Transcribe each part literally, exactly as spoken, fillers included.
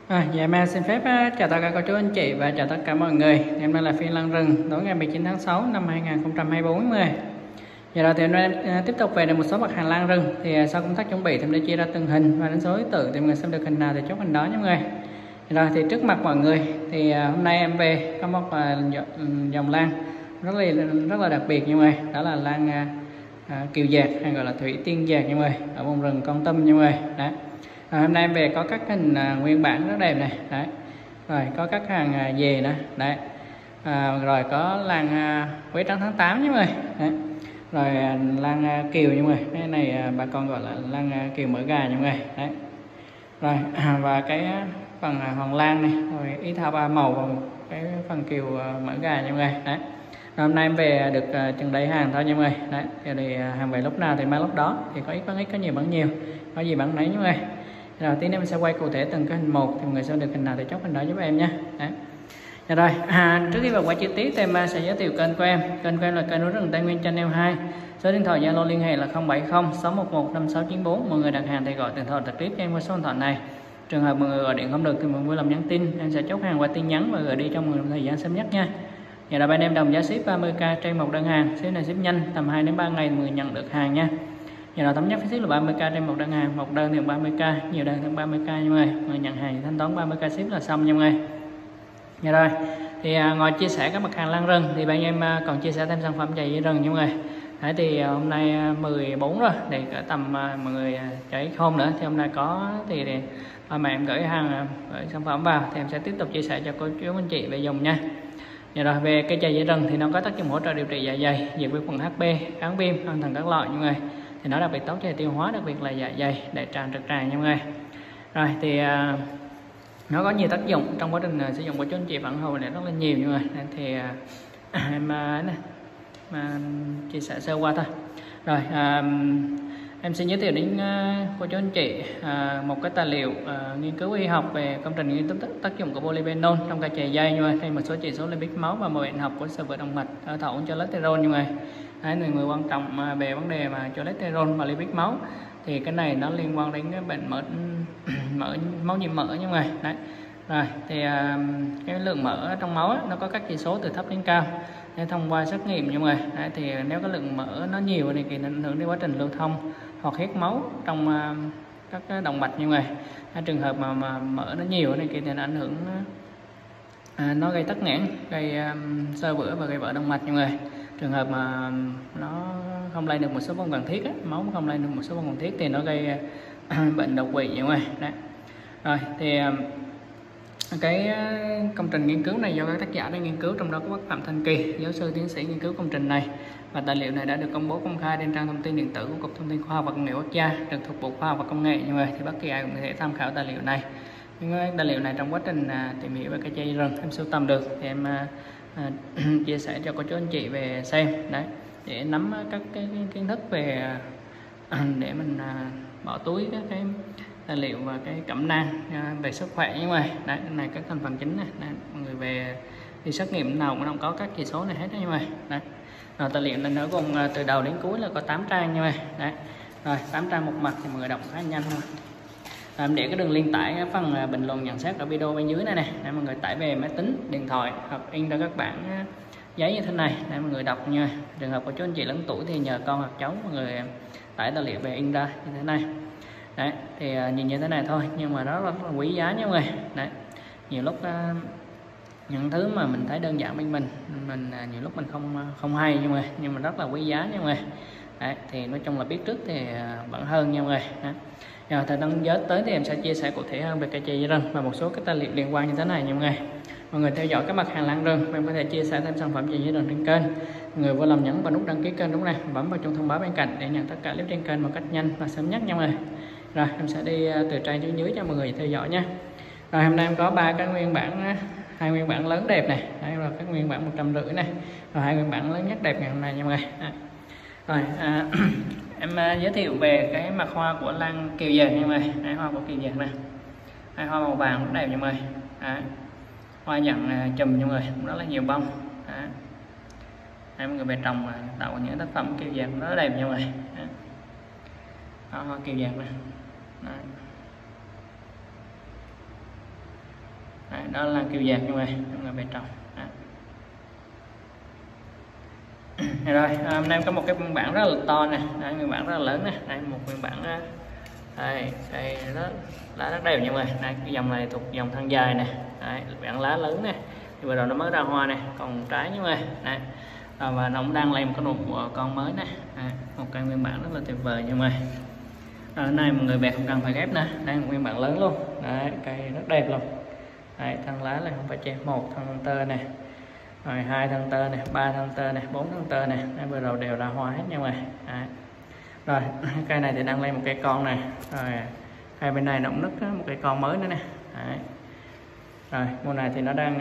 À, dạ em xin phép á, chào tất cả cô chú anh chị và chào tất cả mọi người. Em đây là Phiên Lan Rừng, tối ngày mười chín tháng sáu năm hai nghìn không trăm hai mươi tư mọi người. Giờ đầu thì em à, tiếp tục về được một số mặt hàng lan rừng. Thì à, sau công tác chuẩn bị thì em đã chia ra từng hình và đánh số thứ tự thì mọi người xem được hình nào thì chốt hình đó nha mọi người. Rồi thì trước mặt mọi người thì à, hôm nay em về có một à, dòng lan rất là rất là đặc biệt nha mọi người. Đó là lan à, à, kiều dạt hay gọi là thủy tiên dạt nha mọi người, ở vùng rừng Kon Tum nha mọi người. Đó. À, hôm nay em về có các hình à, nguyên bản rất đẹp này. Đấy. Rồi có các hàng à, về nữa. Đấy. À, rồi có lan à, quế trắng tháng tám nha mọi người. Đấy. Rồi à, lan à, kiều nha mọi người. Cái này à, bà con gọi là lan à, kiều mỡ gà nha mọi người. Đấy. Rồi à, và cái à, phần à, hoàng lan này, rồi ý thao ba màu và cái phần kiều à, mỡ gà nha mọi người. Đấy. Hôm nay em về được uh, chừng đầy hàng thôi nha mọi người. Đấy, thì uh, hàng về lúc nào thì mai lúc đó, thì có ít bán ít, có nhiều bán nhiều, có gì bán nấy nha mọi người. Rồi tí nữa mình sẽ quay cụ thể từng cái hình một thì mọi người sẽ được hình nào thì chốt hình đó giúp em nha. Đấy. Rồi à, trước khi vào quay chi tiết thì em sẽ giới thiệu kênh của em. Kênh của em là kênh núi rừng Tây Nguyên Channel hai. Số điện thoại Zalo liên hệ là không bảy không sáu một một năm sáu chín bốn. Mọi người đặt hàng thì gọi điện thoại trực tiếp cho em qua số điện thoại này. Trường hợp mọi người gọi điện không được thì mọi người vui lòng nhắn tin, em sẽ chốt hàng qua tin nhắn và gửi đi trong một thời gian sớm nhất nha. Giờ là bên em đồng giá ship ba mươi k trên một đơn hàng, ship này ship nhanh, tầm hai đến ba ngày mọi người nhận được hàng nha. Giờ là thống nhất phí ship là ba mươi k trên một đơn hàng, một đơn thì ba mươi k, nhiều đơn thì ba mươi k nha mọi người. Mọi người nhận hàng thì thanh toán ba mươi k ship là xong nha mọi người. Dạ rồi, thì à, ngoài chia sẻ các mặt hàng lan rừng thì bên em à, còn chia sẻ thêm sản phẩm giày dây rừng nha mọi người. Đấy thì à, hôm nay à, mười bốn rồi, để cả tầm à, mọi người à, chạy không nữa thì hôm nay có thì, thì à, mà em gửi hàng à, gửi sản phẩm vào thì em sẽ tiếp tục chia sẻ cho cô chú anh chị về dùng nha. Dạ rồi, về cây chày dây rừng thì nó có tác dụng hỗ trợ điều trị dạ dày, diệt vi khuẩn hát pê, kháng viêm, an thần các loại nha mọi người. Thì nó đặc biệt tốt cho tiêu hóa, đặc biệt là dạ dày, đại tràng, trực tràng nha mọi người. Rồi thì à, nó có nhiều tác dụng trong quá trình à, sử dụng của chú anh chị phản hồi này rất là nhiều nha mọi người. Thì à, em à, này, mà chia sẻ sơ qua thôi. Rồi à, em xin giới thiệu đến uh, cô chú anh chị uh, một cái tài liệu uh, nghiên cứu y học về công trình nghiên cứu tác, tác dụng của polyphenol trong cây chày dây, nhưng mà thêm một số chỉ số lipid máu và một bệnh học của sơ vữa động mạch, ở thậu cholesterol như này. Đấy, người người quan trọng uh, về vấn đề mà cholesterol và lipid máu thì cái này nó liên quan đến cái bệnh mỡ mỡ máu nhiễm mỡ như này. Đấy. Rồi thì uh, cái lượng mỡ trong máu ấy, nó có các chỉ số từ thấp đến cao. Để thông qua xét nghiệm như vậy. Đấy, thì nếu cái lượng mỡ nó nhiều thì nó ảnh hưởng đến quá trình lưu thông hoặc huyết máu trong uh, các cái động mạch như vậy. Hay trường hợp mà, mà mỡ nó nhiều này thì nó ảnh hưởng à, nó gây tắc nghẽn, gây um, xơ vữa và gây vỡ động mạch như vậy. Trường hợp mà nó không lên được một số vòng cần thiết á, máu không lên được một số vòng cần thiết thì nó gây uh, bệnh đột quỵ như vậy. Đấy. Rồi thì uh, cái công trình nghiên cứu này do các tác giả đã nghiên cứu, trong đó có bác Phạm Thanh Kỳ, giáo sư tiến sĩ nghiên cứu công trình này, và tài liệu này đã được công bố công khai trên trang thông tin điện tử của Cục Thông tin Khoa học và Công nghệ Quốc gia, được thuộc Bộ Khoa học và Công nghệ như vậy. Thì bất kỳ ai cũng có thể tham khảo tài liệu này. Nhưng tài liệu này trong quá trình à, tìm hiểu về cây chày rừng em sưu tầm được thì em à, à, chia sẻ cho cô chú anh chị về xem đấy, để nắm các cái, cái kiến thức về à, để mình à, bỏ túi các cái tài liệu và cái cẩm nang về sức khỏe như vậy. Đấy, này các thành phần chính này, đấy, mọi người về đi xét nghiệm nào cũng không có các chỉ số này hết như vậy. Đấy. Rồi tài liệu này nó gồm từ đầu đến cuối là có tám trang như vậy. Đấy. Rồi tám trang một mặt thì mọi người đọc khá nhanh thôi. Rồi, em để cái đường link tải cái phần bình luận nhận xét ở video bên dưới này này, để mọi người tải về máy tính, điện thoại hoặc in ra các bản giấy như thế này để mọi người đọc nha. Trường hợp của chú anh chị lớn tuổi thì nhờ con hoặc cháu mọi người tải tài liệu về in ra như thế này. Đấy, thì uh, nhìn như thế này thôi nhưng mà nó rất là quý giá nha mọi người. Đấy, nhiều lúc uh, những thứ mà mình thấy đơn giản bên mình mình uh, nhiều lúc mình không không hay nhưng mà nhưng mà rất là quý giá nha mọi người. Đấy, thì nói chung là biết trước thì uh, vẫn hơn nha mọi người. Đấy. Rồi thời gian giới tới thì em sẽ chia sẻ cụ thể hơn về cây chày dây rừng và một số cái tài liệu liên quan như thế này nha mọi người. Mọi người theo dõi các mặt hàng lan rừng, em có thể chia sẻ thêm sản phẩm chày dây rừng trên kênh. Mọi người vui lòng nhấn vào nút đăng ký kênh đúng này, bấm vào chuông thông báo bên cạnh để nhận tất cả clip trên kênh một cách nhanh và sớm nhất nha mọi người. Rồi em sẽ đi từ trên xuống dưới cho mọi người theo dõi nha. Rồi hôm nay em có ba cái nguyên bản, hai nguyên bản lớn đẹp này, đây là các nguyên bản một trăm rưỡi này, rồi hai nguyên bản lớn nhất đẹp ngày hôm nay nha mọi người. À. Rồi à, em uh, giới thiệu về cái mặt hoa của lan kiều dạt nha mọi người. Đấy, hoa của kiều dạt này, hai hoa màu vàng rất đẹp nha mọi người. Đấy. Hoa dạng uh, chùm nha mọi người, cũng rất là nhiều bông. Đấy. Đấy, mọi người về trồng uh, tạo những tác phẩm kiều dạt rất đẹp nha mọi người. Đấy. Đó, hoa kiều dạt này. Đấy. đó là kiều dạt nha mọi người, mọi người bên trong. Rồi hôm nay có một cái nguyên bản rất là to nè, đây, nguyên bản rất là lớn nè, đây một nguyên bản đây, đây rất lá rất đẹp nha mọi người. Đây, cái dòng này thuộc dòng thân dài nè, đây, bản lá lớn nè, thì vừa rồi nó mới ra hoa nè, còn trái nha mọi người. Đây, và nó cũng đang lên một cái nụ con mới nè, đây, một cây nguyên bản rất là tuyệt vời nha mọi người. Ở đây mọi người bè không cần phải ghép nè, đây một nguyên bản lớn luôn, đấy, cây rất đẹp luôn. Đấy, thân lá này không phải che một thân tơ nè, rồi hai thân tơ này, ba thân tơ này, bốn thân tơ này, đây, vừa rồi đều ra hoa hết nha mọi người. Đấy. Rồi cây này thì đang lên một cây con này, rồi hai bên này nó cũng nứt một cây con mới nữa nè. Đấy. Rồi mùa này thì nó đang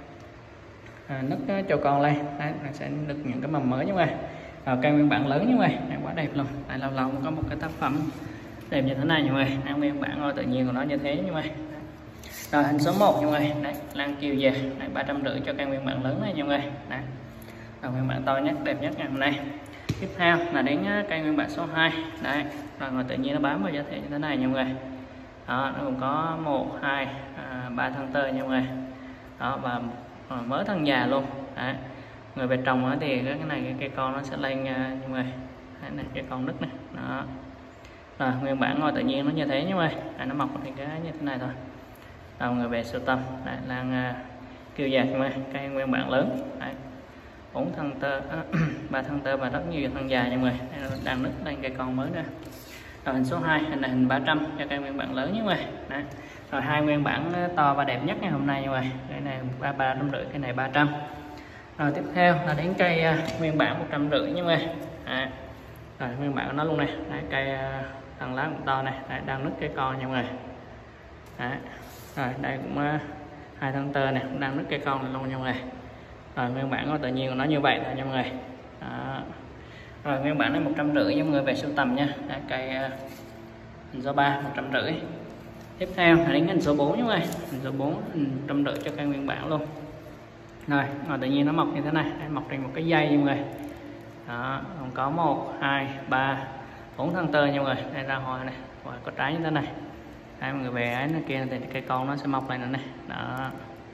à, nứt cho con lên, đấy, nó sẽ nứt những cái mầm mới nha mọi người. Rồi cây nguyên bản lớn như vậy, quá đẹp luôn. Tại lâu lâu có một cái tác phẩm đẹp như thế này nha mọi người, đang nguyên bản ngôi tự nhiên của nó như thế như vậy. Rồi hình số một nha mọi người, đấy, lan kiều về ba trăm rưỡi cho cây nguyên bản lớn này nha mọi người. Đấy. Rồi nguyên bản to nhất, đẹp nhất ngày hôm nay. Tiếp theo là đến cây nguyên bản số hai. Đấy, rồi ngôi tự nhiên nó bám vào giá thể như thế này nha mọi người. Đó, nó cũng có một, hai, ba thân tơ nha mọi người. Đó, và mới thân già luôn. Đấy. Người về trồng thì cái này cái cây con nó sẽ lên nha mọi người. Đấy, này cái con nứt này. Đó. Rồi nguyên bản ngôi tự nhiên nó như thế nha mọi người. Đấy, nó mọc thì cái như thế này thôi. Rồi người về sưu tâm, đấy, lan kiều dạt nha mọi người, cây nguyên bản lớn. Đấy. bốn thân tơ, ba thân tơ và rất nhiều thân dài nha mọi người. Đây, nó đang nứt lên cây con mới nữa. Rồi hình số hai, hình này hình ba trăm cho cây nguyên bản lớn nha mọi người. Đấy. Rồi hai nguyên bản to và đẹp nhất ngày hôm nay nha mọi người. Cái này ba ba trăm rưỡi, cái này ba trăm. Rồi tiếp theo là đến cây uh, nguyên bản một trăm rưỡi nha mọi người. Đấy. Rồi nguyên bản của nó luôn này, đấy, cây uh, thằng lá cũng to này, đấy, đang nứt cây con nha mọi người. Đấy. Rồi đây cũng uh, hai thân tơ này cũng đang nứt cây con này luôn nha mọi người. Rồi nguyên bản của tự nhiên của nó như vậy thôi nha mọi người. Đó. Rồi nguyên bản này một trăm rưỡi cho mọi người về sưu tầm nha. Đấy, cây uh, hình số ba một trăm rưỡi. Tiếp theo là đến hình số bốn nha mọi người, hình số bốn một trăm rưỡi cho cây nguyên bản luôn. Rồi, rồi tự nhiên nó mọc như thế này, đây, mọc trên một cái dây nha mọi người. Đó, còn có một, hai, ba, bốn thân tơ nha mọi người. Đây ra hoa này, và có trái như thế này. Đây, mọi người về ấy này kia thì cây con nó sẽ mọc lại nữa này. Đó.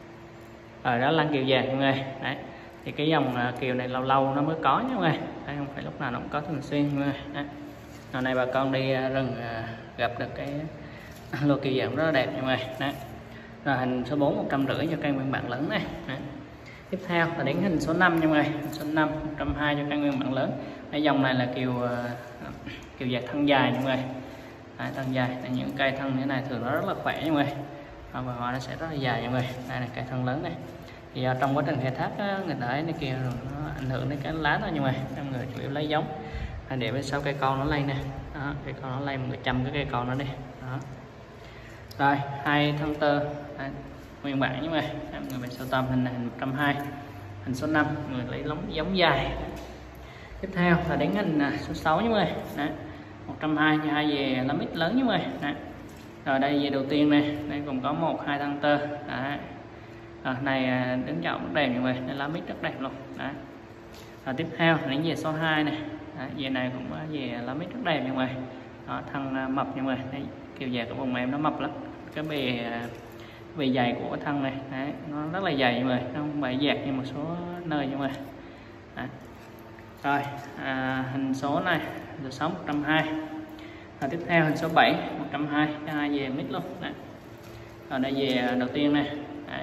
Rồi đó lan kiều vàng mọi người. Đấy. Thì cái dòng kiều này lâu lâu nó mới có nha mọi người. Đây, không phải lúc nào nó cũng có thường xuyên mọi người. Đấy. Hôm nay bà con đi rừng gặp được cái lô kiều vàng rất là đẹp nha mọi người. Đấy. Rồi hình số bốn một trăm rưỡi cho cây nguyên bản lớn này. Đấy. Tiếp theo là đến hình số năm nha mọi người, hình số năm một trăm hai cho cây nguyên bản lớn. Cái dòng này là kiều uh, kiều dạt thân dài nha mọi người. Đấy, thân dài, đây, những cây thân như thế này thường nó rất là khỏe nha mọi người. Và hoa nó sẽ rất là dài nha mọi người. Đây là cây thân lớn này. Thì uh, trong quá trình khai thác uh, người ta ấy này kia rồi nó ảnh hưởng đến cái lá thôi nha mọi người. Mọi người chủ yếu lấy giống. À, để bên sau cây con nó lên nè. Đó, cây con nó lên, mọi người chăm cái cây con nó đi. Đó. Rồi, hai thân tơ. Đấy. Nguyên bản như vậy, mọi người về sưu tầm hình này hình một trăm hai, hình số năm người lấy lóng giống dài. Tiếp theo là đến hình số sáu như vậy, đấy, một trăm hai cho hai về lắm ít lớn như vậy. Đấy. Rồi đây về đầu tiên này, đây cũng có một hai thân tơ. Đấy. Rồi, này đứng chậu rất đẹp như vậy, đây lá mít rất đẹp luôn. Đấy. Rồi tiếp theo là đến về số hai này, đấy, về này cũng có về lá mít rất đẹp như vậy. Đó, thân mập như vậy, đây, kiều dạt của vùng em nó mập lắm, cái bề bề dày của cái thân này. Đấy, nó rất là dày mọi người, nó không phải dạt như một số nơi như vậy. Đấy. Rồi à, hình số này hình số sáu một trăm hai. Và tiếp theo hình số bảy một trăm hai, cái hai về mít luôn. Đấy. Rồi đây về đầu tiên này. Đấy.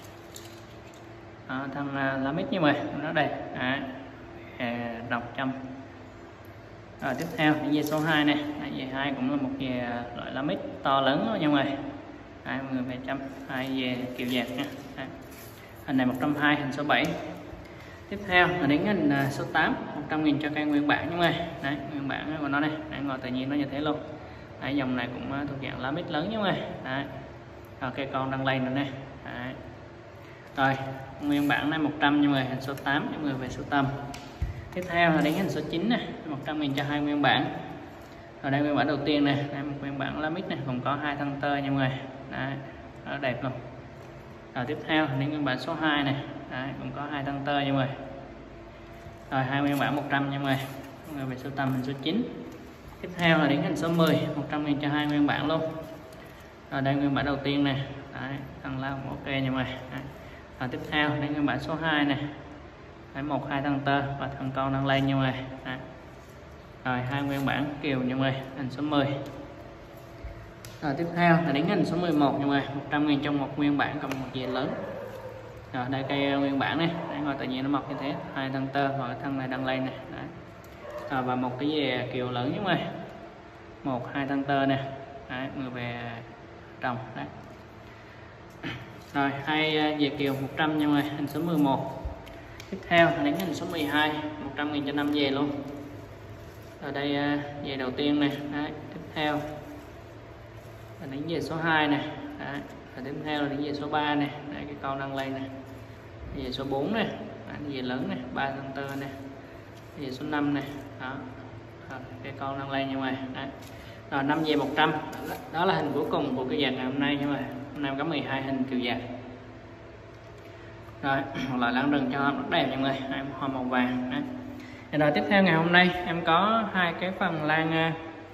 Đó, thân lá mít như vậy, nó đẹp. Đấy. À, đọc trăm. Rồi tiếp theo về số hai này, đây, về hai cũng là một về loại lá mít to lớn đó nha mọi người. Đấy, mọi người về trăm hai về kiều dạt nha. Đấy. Hình này một trăm hai, hình số bảy. Tiếp theo là đến hình số tám, một trăm nghìn cho cây nguyên bản nha mọi người. Đấy, nguyên bản của nó này, đấy, ngồi tự nhiên nó như thế luôn. Đấy, dòng này cũng thuộc dạng lá mít lớn nha mọi người. Đấy. Rồi cây con đang lên rồi nè. Đấy. Rồi nguyên bản này một trăm nha mọi người, hình số tám cho mọi người về sưu tầm. Tiếp theo là đến hình số chín này, một trăm nghìn cho hai nguyên bản. Ở đây nguyên bản đầu tiên này, đây một nguyên bản lá mít này, cũng có hai thân tơ nha mọi người. Đấy, rất đẹp luôn. Rồi tiếp theo đến nguyên bản số hai này, đấy, cũng có hai thân tơ nha mọi người. Rồi hai nguyên bản một trăm nha mọi người. Mọi người về sưu tầm hình số chín. Tiếp theo là đến hình số mười, một trăm nghìn cho hai nguyên bản luôn. Rồi đây nguyên bản đầu tiên này, đấy, thân lá hồng ok nha mọi người. Rồi tiếp theo đây nguyên bản số hai này, đấy, một hai thân tơ và thân con đang lên nha mọi người. Đấy. Rồi hai nguyên bản kiều nha mọi người, hình số mười. Rồi tiếp theo là đến hình số mười một nha mọi người, một trăm nghìn trong một nguyên bản cộng một dề lớn. Rồi đây cây nguyên bản này, đấy, ngồi tự nhiên nó mọc như thế, hai thân tơ và thân này đang lên này. Đấy. Rồi, và một cái dề kiều lớn nha mọi người, một hai thân tơ này, đấy, người về trồng. Đấy. Rồi hai dề kiều một trăm nha mọi người, hình số mười một. Tiếp theo là đến hình số mười hai, một trăm nghìn cho năm dề luôn. Ở đây dề đầu tiên này, đấy, tiếp theo là đến dề số hai này, đấy, và tiếp theo là đến dề số ba này, đấy, cái con đang lên này, dề số bốn này, đấy, dề lớn này, ba thân tơ này, dề số năm này, đó, đó cái con đang lên như vậy. Đấy. Rồi năm dề một trăm, đó là hình cuối cùng của cái dàn ngày hôm nay nha mọi người. Hôm nay có mười hai hình kiểu dàn. Rồi một loại lan rừng cho rất đẹp nha mọi người, em hoa màu vàng. Đấy. Rồi tiếp theo ngày hôm nay em có hai cái phần lan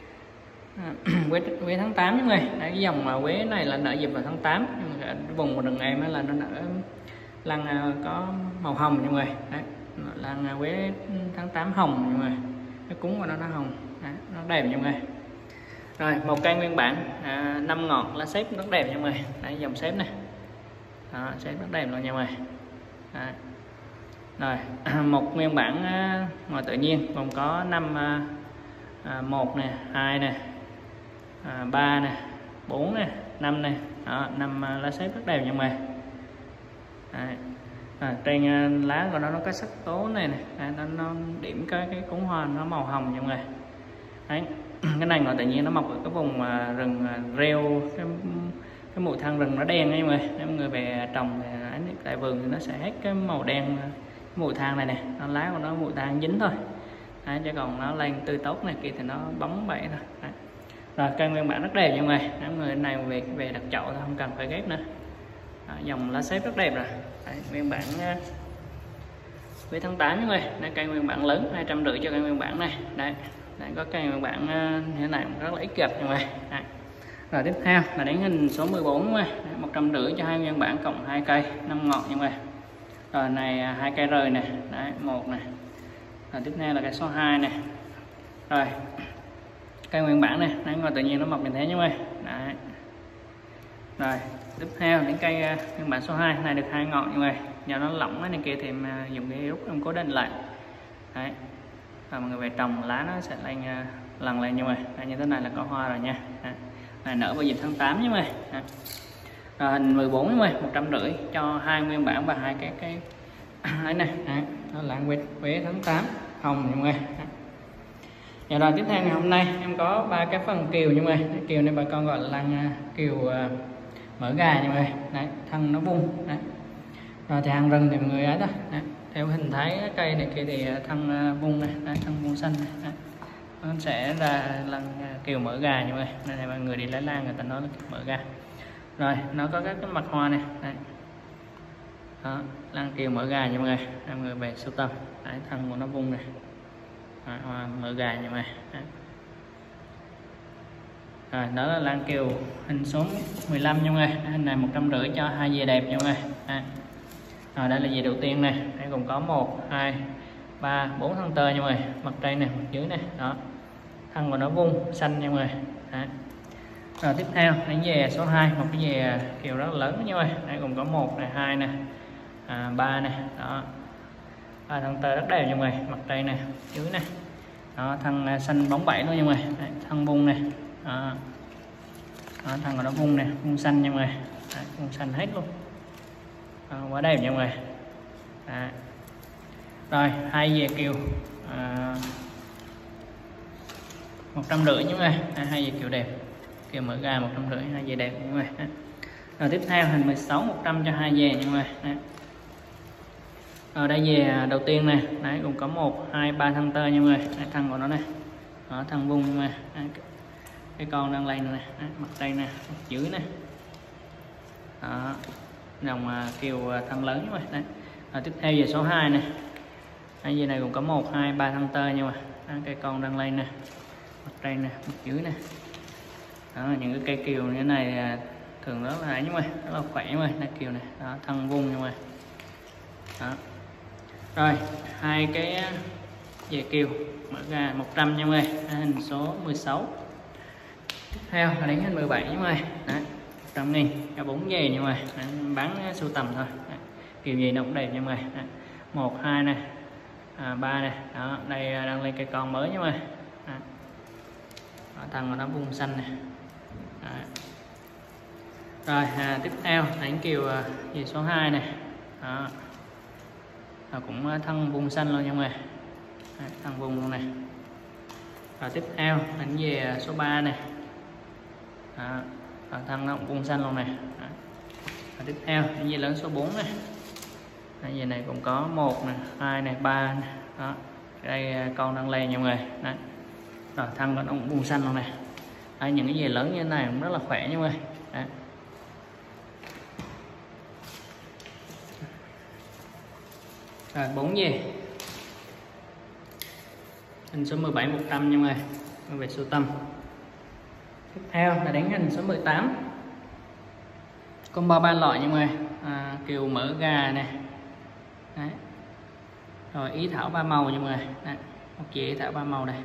uh, quế, quế tháng tám nha mọi người. Đấy, cái dòng quế này là nở dịp vào tháng tám, nhưng mà vùng của rừng em là nó nở lan uh, có màu hồng nha mọi người. Đấy, lan uh, quế tháng tám hồng nha mọi người, cái cúng của nó nó hồng. Đấy, nó đẹp nha mọi người. Rồi một cây nguyên bản à, năm ngọn lá xếp rất đẹp nha mọi người. Đấy, dòng xếp này, đó, xếp rất đẹp luôn nha mọi người. Đấy. Rồi một nguyên bản à, ngoài tự nhiên gồm có năm à, một này, hai này, à, ba này, bốn này, năm này, đó, năm à, lá xếp rất đẹp nha mọi người. Đấy. À, trên à, lá của nó nó có sắc tố này này, à, nó, nó điểm cái cái cuốn hoa nó màu hồng nha mọi người. Đấy. Cái này ngoài tự nhiên nó mọc ở cái vùng à, rừng à, rêu, cái, cái mùi than rừng nó đen ấy mọi người. Nếu mọi người về trồng thì, tại vườn thì nó sẽ hết cái màu đen, mùi than này nè, nó lá của nó mùi than dính thôi. Đấy, chứ còn nó lên tươi tốt này kia thì nó bóng bậy thôi. Đấy. Rồi cây nguyên bản rất đẹp nha mọi người. Nếu người này về về đặt chậu thôi, không cần phải ghép nữa. Đó, dòng lá xếp rất đẹp rồi. Đấy, nguyên bản với tháng tám nha mọi người. Đây, cây nguyên bản lớn hai trăm rưỡi cho cây nguyên bản này. Đấy, đấy có cây nguyên bản như thế này rất là ít gặp nha mọi người. Đấy. Rồi tiếp theo là đến hình số mười bốn nha, một trăm rưỡi cho hai nguyên bản cộng hai cây năm ngọn nha mọi người. Rồi này hai cây rời này, đấy, một này. Rồi tiếp theo là cây số hai này. Rồi cây nguyên bản này, đấy, ngoài tự nhiên nó mọc như thế nha mọi người. Đấy. Rồi tiếp theo đến cây nguyên bản số hai này được hai ngọn nha mọi người. Do nó lỏng cái này kia thì mà dùng cái rút em cố định lại. Đấy. Và mọi người về trồng lá nó sẽ lên lần lên nha mọi người. Đấy, như thế này là có hoa rồi nha. Đấy. Này nở vào dịp tháng tám nha mọi người. Đấy. Rồi, hình mười bốn nha mọi người, một trăm rưỡi cho hai nguyên bản và hai cái cái ấy này. Đấy. Đó là quế, quế tháng tám hồng nha mọi người. Và rồi tiếp theo ngày hôm nay em có ba cái phần kiều nha mọi người. Kiều này bà con gọi là lan kiều uh, mỡ gà nha mọi người. Đấy, thân nó vuông. Đấy. Rồi thì hàng rừng thì mọi người ấy đó. Đấy. Theo hình thái cây này kia thì thân uh, vuông này, đấy, thân vuông xanh này. Đấy. Nó sẽ ra lan kiều mỡ gà nha mọi người. Nên này mọi người đi lấy lan người ta nói là mỡ gà. Rồi nó có các cái mặt hoa này. Đấy. Đó, lan kiều mỡ gà nha mọi người. Mọi người về sưu tầm. Đấy, thân của nó vuông này. Đó, hoa mỡ gà nha mọi người. Đấy. Rồi đó là lan kiều hình số mười lăm nha mọi người. Hình này một trăm rưỡi cho hai dề đẹp nha mọi người. Đấy. Rồi đây là dề đầu tiên này. Đây gồm có một, hai, ba, bốn thân tơ nha mọi người. Mặt trên này, mặt dưới này. Đó. Thân của nó vuông xanh nha mọi người. Đấy. Rồi tiếp theo đến dề số hai, một cái dề kiều rất là lớn nha mọi người. Đây gồm có một này, hai này, à, ba này. Đó. Ba thân tơ rất đẹp nha mọi người. Mặt trên này, dưới này. Đó, thân xanh bóng bẩy luôn nha mọi người. Đấy, thân vuông này. Đó. Đó, thân của nó vuông này, vuông xanh nha mọi người. Đấy, vuông xanh hết luôn. Đó, quá đẹp nha mọi người. Đấy. Rồi hai dề kiều à, một trăm rưỡi nha mọi người. Đấy, hai dề kiều đẹp, kiều mỡ gà một trăm rưỡi, hai dề đẹp nha mọi người. Đấy. Rồi tiếp theo hình mười sáu, một trăm cho hai dề nha mọi người. Đấy. Ở đây dề đầu tiên này, đấy cũng có một, hai, ba thân tơ nha mọi người. Đấy, thân của nó này, đó, thân vuông nha mọi người. Đấy, cái con đang lên này, đấy, mặt đây nè, mặt dưới này. Đó, dòng uh, kiều uh, thân lớn nha mọi người. Đấy. Rồi tiếp theo về số hai này, đây dề này cũng có một, hai, ba thân tơ nha mọi người. Đấy, cái con đang lên nè, mặt đây nè, mặt dưới nè. Đó, những cái cây kiều như thế này thường rất là nhưng mà rất là khỏe nhưng mà là kiều này, đó, thân vuông nhưng mà đó. Rồi hai cái về kiều mở ra một trăm nha mọi người, hình số mười sáu. Tiếp theo là đánh hình mười bảy nha mọi người, một trăm nghìn cả bốn về nha mọi người, bán sưu tầm thôi. Đấy. Kiều gì nó cũng đẹp nha mọi người. Một hai này, à, ba này, đó đây đang lên cây con mới nha mọi người. Thằng nó vùng xanh này. Đấy. Rồi à, tiếp theo đánh kiều về số hai này, đó. À, cũng thân vùng xanh luôn nha mọi người. Đấy, thân vùng luôn này. Rồi tiếp theo đánh về số ba này, đó. Và thân nó cũng vùng xanh luôn này. Đó. Và tiếp theo đánh về lớn số bốn này, đánh về này cũng có một này, hai này, ba này. Đó. Đây con đang lên nha mọi người. Đấy. Rồi thân nó cũng vùng xanh luôn này. Đấy, những cái về lớn như thế này cũng rất là khỏe nha mọi người. Đấy. Rồi bốn về hình số mười bảy một trăm nha mọi người, về sưu tầm. Tiếp theo là đánh hình số mười tám, combo ba loại nha mọi người. À, kiều mỡ gà này. Đấy. Rồi ý thảo ba màu nha mọi người. Đấy. Một chị ý thảo ba màu này.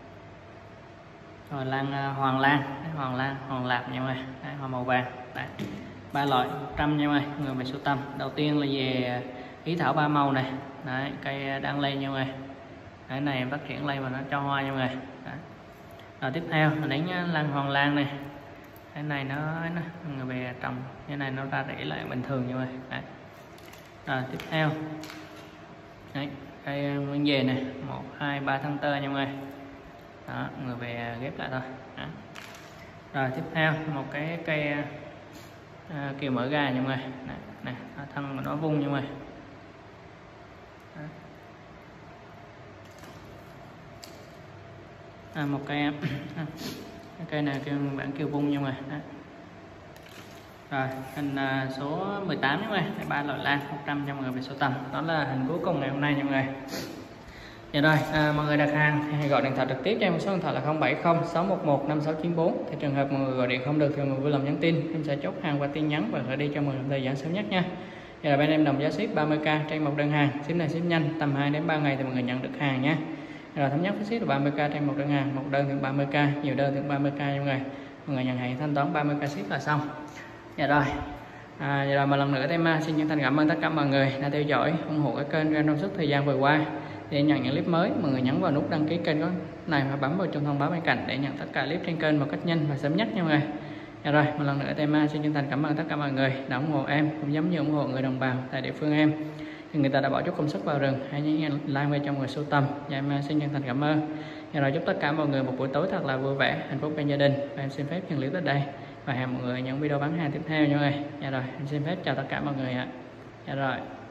Rồi lan uh, hoàng lan, Đấy, hoàng lan, hoàng lạp nha mọi người. Đấy, hoa màu vàng. Đấy. Ba loại một trăm nha mọi người, người về sưu tầm. Đầu tiên là về ý thảo ba màu này. Đấy, cây đang lên nha mọi người. Cái này em phát triển lên mà nó cho hoa nha mọi người. Đấy. Rồi tiếp theo mình đánh lan hoàng lan này. Cái này nó, nó người về trồng cái này nó ra rễ lại bình thường nha mọi người. Đấy. Rồi tiếp theo đấy, cây nguyên về này, một hai ba tháng tơ nha mọi người. Đó, người về ghép lại thôi. Đó. Rồi tiếp theo một cái cây à, kiều mỡ gà nha mọi người. Này, này thân nó vung nha mọi người. À, một cây cái cây này kêu bản kiều vung nha mọi người. Đó. Rồi hình à, số mười tám nha mọi người, ba loại lan một trăm cho mọi người về số tầm. Đó là hình cuối cùng ngày hôm nay nha mọi người. Dạ rồi, à, mọi người đặt hàng thì hãy gọi điện thoại trực tiếp cho em số điện thoại là không bảy không sáu một một năm sáu chín bốn. Thì trường hợp mọi người gọi điện không được thì mọi người vui lòng nhắn tin, em sẽ chốt hàng qua tin nhắn và gửi đi cho mọi người thời gian sớm nhất nha. Giờ là bên em đồng giá ship ba mươi k trên một đơn hàng, ship này ship nhanh, tầm hai đến ba ngày thì mọi người nhận được hàng nha. Rồi thống nhất phí ship là ba mươi k trên một đơn hàng, một đơn thì ba mươi k, nhiều đơn thì ba mươi k nha mọi người. Mọi người nhận hàng thanh toán ba mươi k ship là xong. Dạ rồi. À, giờ là một lần nữa em xin chân thành cảm ơn tất cả mọi người đã theo dõi ủng hộ cái kênh trong suốt thời gian vừa qua. Để nhận những clip mới, mọi người nhấn vào nút đăng ký kênh này và bấm vào chuông thông báo bên cạnh để nhận tất cả clip trên kênh một cách nhanh và sớm nhất nha mọi người. Dạ rồi, một lần nữa em xin chân thành cảm ơn tất cả mọi người đã ủng hộ em, cũng giống như ủng hộ người đồng bào tại địa phương em. Thì người ta đã bỏ chút công sức vào rừng, hãy nhấn like về cho người sưu tầm. Dạ em xin chân thành cảm ơn. Dạ rồi, chúc tất cả mọi người một buổi tối thật là vui vẻ, hạnh phúc bên gia đình. Và em xin phép dừng clip tới đây và hẹn mọi người ở những video bán hàng tiếp theo nha mọi người. Dạ rồi, em xin phép chào tất cả mọi người ạ. Dạ rồi.